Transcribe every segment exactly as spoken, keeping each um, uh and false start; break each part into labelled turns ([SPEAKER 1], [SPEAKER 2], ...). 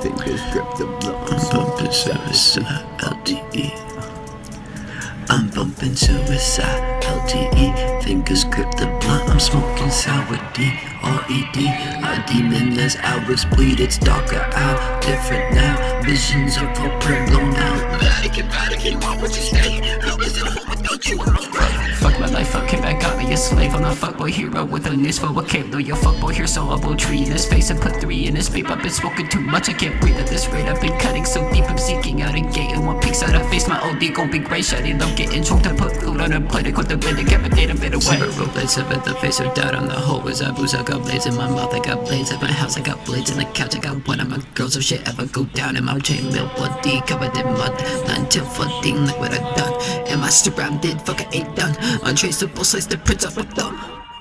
[SPEAKER 1] fingers grip the blow.
[SPEAKER 2] I'm bumping suicide, L T E. I'm bumping suicide, L T E. Fingers grip the blunt, I'm smoking sour D, R E D. A demon as hours bleed, it's darker out, different now. Visions of hope are blown out. Vatican, Vatican, why would you stay? How is it home without you?
[SPEAKER 3] Fuck my life, fuck him, I got me a slave. I'm a fuckboy hero with a noose for a cape. Though your fuckboy here, so I will tree in his face and put three in his vape. I've been smoking too much, I can't breathe at this rate. I've been cutting so deep, I'm seeking out a gate. And one piece out of face, my O D gon' be great. Shawty love getting choked, I put food on a plate. I quit the bed, decapitate a bit away.
[SPEAKER 2] Several blades, sever the face of doubt on the whole. With Zabuza, I got blades in my mouth, I got blades at my house, I got blades in the couch, I got one of my girls. If shit ever go down in my chainmail, bloody, covered in mud, not until flooding, like what I've done. Am I surrounded? Fuck, I ain't done. Untraceable, slice the prints off my thumb.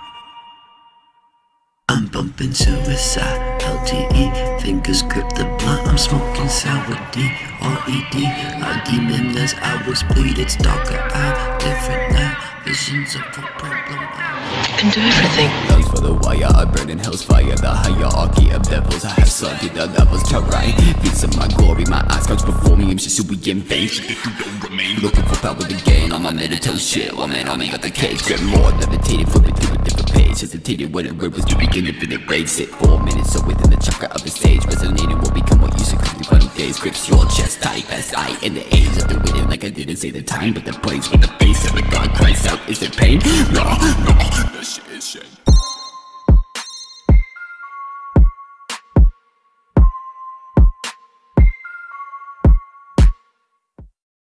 [SPEAKER 2] I'm bumping suicide, L T E. Fingers grip the blunt, I'm smoking sour D, R E D. A demon as hours bleed, it's darker out, different now. Visions of a problem.
[SPEAKER 4] You can do everything.
[SPEAKER 1] Lungs for the wire, I burn in hell's fire. The hierarchy of devils, I have studied the levels to right. Beats of my glory, my eyes comes before me. I'm just who we invade. Looking for power to gain on my meditation shit. One man on me got the cage, grip more levitated, flipping through a different page. Hesitated when a word was to begin infinite rage. Sit four minutes so within the chakra of the stage. Resonating will become what you quickly funny days. Grips your chest tight, best I in the age of the winning. Like I didn't say the time, but the place with the face of the God cries out. Is it pain? No, no, this shit is shit.